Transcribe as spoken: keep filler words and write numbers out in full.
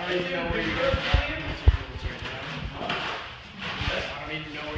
don't even know where you're getting the materials right now. I don't even know where